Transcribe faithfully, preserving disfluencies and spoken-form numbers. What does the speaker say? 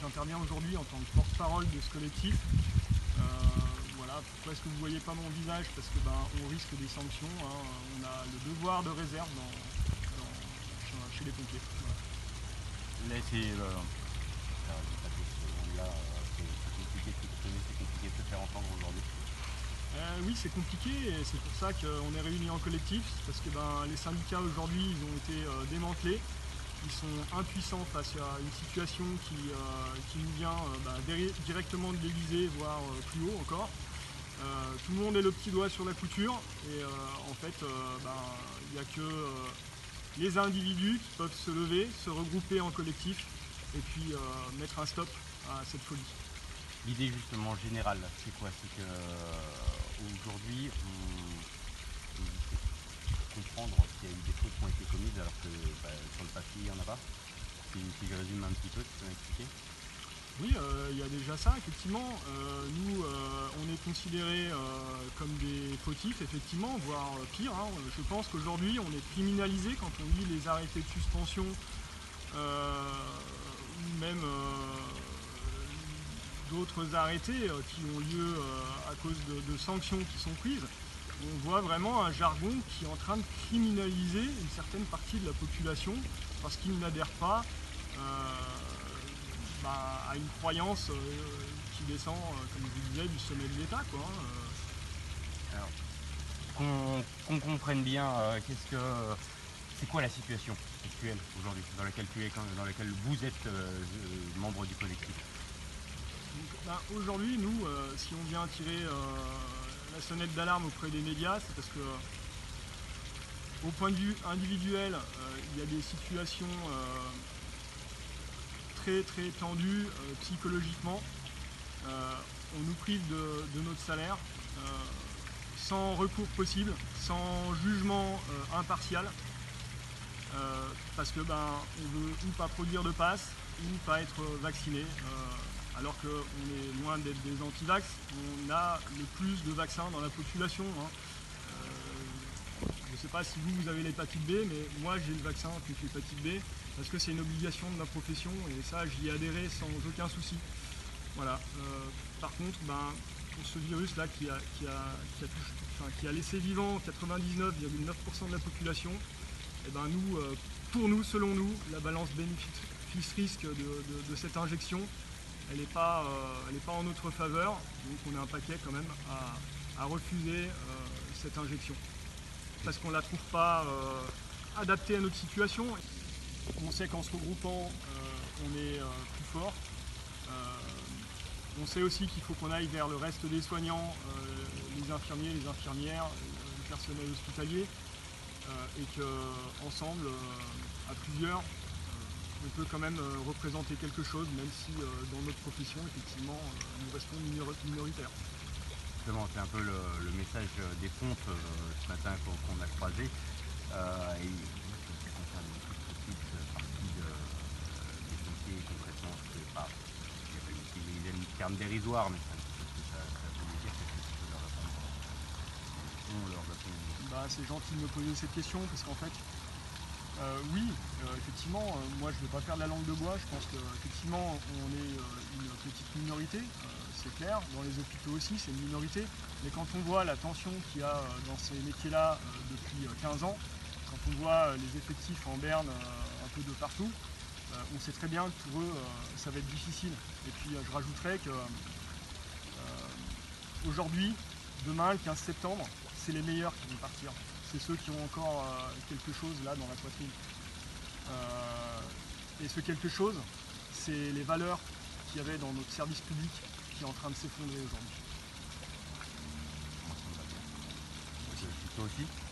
J'interviens aujourd'hui en tant que porte-parole de ce collectif. Euh, voilà, pourquoi est-ce que vous ne voyez pas mon visage? Parce que ben, on risque des sanctions, hein. On a le devoir de réserve dans, dans, chez les pompiers. Voilà. Là, c'est euh, là, c'est compliqué, c'est compliqué de se faire entendre aujourd'hui. Euh, oui, c'est compliqué et c'est pour ça qu'on est réunis en collectif, parce que ben, les syndicats aujourd'hui ils ont été euh, démantelés. Ils sont impuissants face à une situation qui, euh, qui nous vient euh, bah, directement de l'Élysée, voire euh, plus haut encore. Euh, tout le monde est le petit doigt sur la couture et euh, en fait, il euh, bah, n'y a que euh, les individus qui peuvent se lever, se regrouper en collectif et puis euh, mettre un stop à cette folie. L'idée justement générale, c'est quoi? C'est que euh, aujourd'hui, on, on comprendre qu'il y a eu des fautes qui ont été commises alors que bah, sur le papier il n'y en a pas. Si, si je résume un petit peu, tu peux m'expliquer? Oui, euh, il y a déjà ça, effectivement. Euh, nous, euh, on est considérés euh, comme des fautifs, effectivement, voire pire. Hein. Je pense qu'aujourd'hui, on est criminalisé quand on lit les arrêtés de suspension, euh, ou même euh, d'autres arrêtés euh, qui ont lieu euh, à cause de, de sanctions qui sont prises. On voit vraiment un jargon qui est en train de criminaliser une certaine partie de la population parce qu'ils n'adhèrent pas euh, bah, à une croyance euh, qui descend, euh, comme je vous disais, du sommet de l'État. Euh. Alors, qu'on qu'on comprenne bien, euh, qu'est-ce que c'est quoi la situation actuelle aujourd'hui dans laquelle tu es, dans laquelle vous êtes euh, membre du collectif? Ben, aujourd'hui, nous, euh, si on vient tirer euh, la sonnette d'alarme auprès des médias, c'est parce que, au point de vue individuel, euh, il y a des situations euh, très très tendues euh, psychologiquement. Euh, on nous prive de, de notre salaire, euh, sans recours possible, sans jugement euh, impartial, euh, parce que ben, on veut ou pas produire de passe, ou pas être vacciné. Euh, alors qu'on est loin d'être des anti-vax, on a le plus de vaccins dans la population. Hein. Euh, je ne sais pas si vous, vous avez l'hépatite B, mais moi j'ai le vaccin contre l'hépatite B, parce que c'est une obligation de ma profession, et ça j'y ai adhéré sans aucun souci. Voilà. Euh, par contre, ben, pour ce virus-là qui a, qui, a, qui, a touché, enfin, qui a laissé vivant quatre-vingt-dix-neuf virgule neuf pour cent de la population, et ben nous, euh, pour nous, selon nous, la balance bénéfice-risque de, de, de cette injection, elle n'est pas, euh, pas en notre faveur, donc on a un paquet quand même à, à refuser euh, cette injection. Parce qu'on ne la trouve pas euh, adaptée à notre situation. On sait qu'en se regroupant, euh, on est euh, plus fort. Euh, on sait aussi qu'il faut qu'on aille vers le reste des soignants, euh, les infirmiers, les infirmières, le personnel hospitalier, euh, et qu'ensemble, euh, à plusieurs, euh, on peut quand même euh, représenter quelque chose, même si euh, dans notre profession, effectivement, euh, nous restons minor minoritaires. Justement, c'est un peu le, le message des pompes euh, ce matin qu'on qu a croisé. Euh, et ce qui concerne une toute petite partie de, euh, des pompiers, concrètement, c'est pas. Il y a le terme dérisoire, mais c'est un petit peu ce que ça, ça veut dire. Qu'est-ce que tu peux leur répondre? On leur répond. Bah, c'est gentil de me poser cette question, parce qu'en fait, euh, oui, euh, effectivement, euh, moi je ne vais pas faire de la langue de bois. Je pense qu'effectivement, on est euh, une petite minorité, euh, c'est clair. Dans les hôpitaux aussi, c'est une minorité. Mais quand on voit la tension qu'il y a euh, dans ces métiers-là euh, depuis euh, quinze ans, quand on voit euh, les effectifs en berne euh, un peu de partout, euh, on sait très bien que pour eux, euh, ça va être difficile. Et puis, euh, je rajouterais que euh, aujourd'hui, demain, le quinze septembre, c'est les meilleurs qui vont partir. C'est ceux qui ont encore euh, quelque chose là dans la poitrine. Euh, et ce quelque chose, c'est les valeurs qu'il y avait dans notre service public qui est en train de s'effondrer aujourd'hui. Toi aussi?